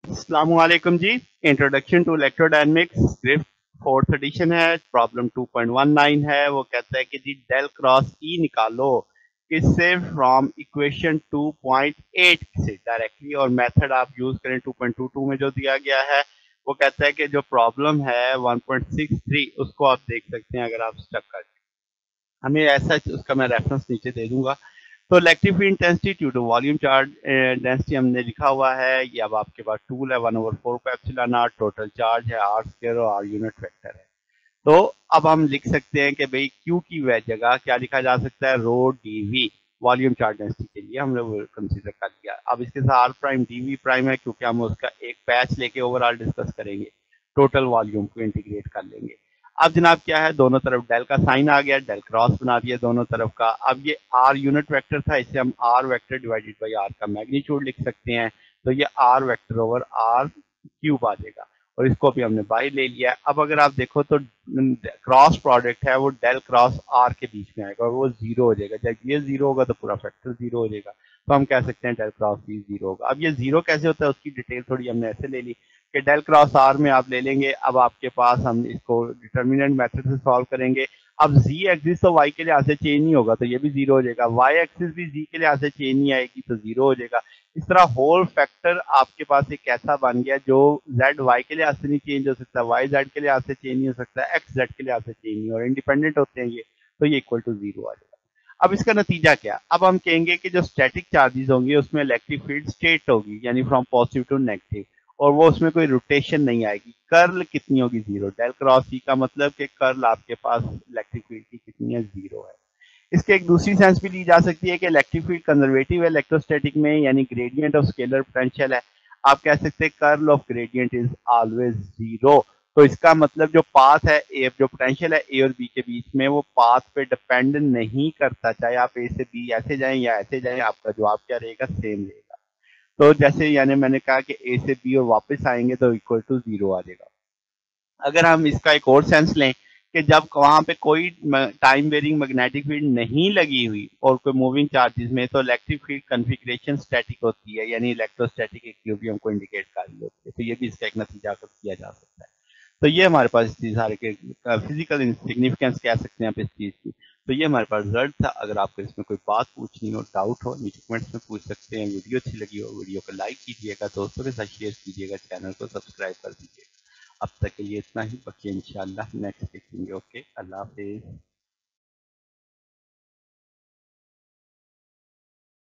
अस्सलामुअलैकुम जी। Introduction to electrodynamics script fourth edition है। प्रॉब्लम 2.19 है। वो कहता है कि जी डेल क्रॉस ई निकालो किससे, फ्रॉम इक्वेशन 2.8 से डायरेक्टली, और मेथड आप यूज करें 2.22 में जो दिया गया है। वो कहता है कि जो प्रॉब्लम है 1.63 उसको आप देख सकते हैं अगर आप स्टक करके। हमें ऐसा उसका मैं रेफरेंस नीचे दे दूंगा। तो electric field intensity due to volume charge density हमने लिखा हुआ है। ये अब आपके पास टूल है 1/4 का एप्सिलॉन आर, टोटल चार्ज है आर स्क्वायर और आर यूनिट वेक्टर है। तो अब हम लिख सकते हैं कि भाई क्यू की वह जगह क्या लिखा जा सकता है, rho D V, volume charge density के लिए हमने वो कंसीडर कर लिया। अब इसके साथ आर प्राइम डीवी प्राइम है क्योंकि हम उसका एक पैच लेके ओवरऑल डिस्कस करेंगे, टोटल वॉल्यूम को इंटीग्रेट कर लेंगे। अब जनाब क्या है, दोनों तरफ डेल का साइन आ गया, डेल क्रॉस बना दिया दोनों तरफ का। अब ये आर यूनिट वेक्टर था, इससे हम R vector divided by R का मैग्नीट्यूड लिख सकते हैं। तो ये R vector over R cube आ जाएगा, और इसको भी हमने बाई ले लिया। अब अगर आप देखो तो क्रॉस प्रोडक्ट है वो डेल क्रॉस आर के बीच में आएगा और वो जीरो हो जाएगा। जब ये जीरो होगा तो पूरा फैक्टर जीरो हो जाएगा। तो हम कह सकते हैं डेल क्रॉस ई जीरो होगा। अब ये जीरो कैसे होता है उसकी डिटेल थोड़ी हमने ऐसे ले ली कि डेल क्रॉस आर में आप ले लेंगे। अब आपके पास हम इसको डिटर्मिनेंट मेथड से सॉल्व करेंगे। अब z एक्सिस तो y के लिहाज से चेंज नहीं होगा तो ये भी जीरो हो जाएगा, y एक्सिस भी z के लिहाज से चेंज नहीं आएगी तो जीरो हो जाएगा। इस तरह होल फैक्टर आपके पास एक ऐसा बन गया जो z y के लिहाज से नहीं चेंज हो सकता, y z के लिहाज से चेंज नहीं हो सकता, x z के लिहाज से चेंज नहीं, और इंडिपेंडेंट होते हैं ये, तो ये इक्वल टू जीरो आ जाएगा। अब इसका नतीजा क्या, अब हम कहेंगे कि जो स्टैटिक चार्जेस होंगे उसमें इलेक्ट्रिक फील्ड स्टेट होगी, यानी फ्रॉम पॉजिटिव टू नेगेटिव, और वो उसमें कोई रोटेशन नहीं आएगी। कर्ल कितनी होगी, जीरो। डेल क्रॉस ई का मतलब कि कर्ल आपके पास इलेक्ट्रिक फील्ड की कितनी है, जीरो है। इसके एक दूसरी सेंस भी ली जा सकती है कि इलेक्ट्रिक फील्ड कंजर्वेटिव है इलेक्ट्रोस्टैटिक में, यानी ग्रेडियंट ऑफ स्केलर पोटेंशियल है। आप कह सकते हैं curl of gradient is always zero. तो इसका मतलब जो पाथ है ए, जो पोटेंशियल है ए और बी के बीच में, वो पाथ पे डिपेंड नहीं करता, चाहे आप ए से बी ऐसे जाएं या ऐसे जाएं, आपका जवाब क्या रहेगा, सेम रहेगा। तो जैसे यानी मैंने कहा कि ए से बी और वापस आएंगे तो इक्वल टू जीरो आ जाएगा। अगर हम इसका एक और सेंस लें कि जब वहां पे कोई टाइम वेरिंग मैग्नेटिक फील्ड नहीं लगी हुई और कोई मूविंग चार्जेस में, तो इलेक्ट्रिक फील्ड कन्फिग्रेशन स्टैटिक होती है, यानी इलेक्ट्रोस्टैटिक इक्विलिब्रियम को इंडिकेट कर रही होती है। तो ये भी इसका एक नतीजा किया जा सकता है। तो ये हमारे पास इस चीज सारे के फिजिकल सिग्निफिकेंस कह सकते हैं आप इस चीज की। तो ये हमारे पास रिजल्ट था। अगर आपको इसमें कोई बात पूछनी हो, डाउट हो, नीचे कमेंट्स में पूछ सकते हैं। वीडियो अच्छी लगी हो वीडियो को लाइक कीजिएगा, दोस्तों के साथ शेयर कीजिएगा, चैनल को सब्सक्राइब कर दीजिएगा। अब तक के लिए इतना ही, बाकी इंशाल्लाह नेक्स्ट देखेंगे। ओके, अल्लाह हाफिज।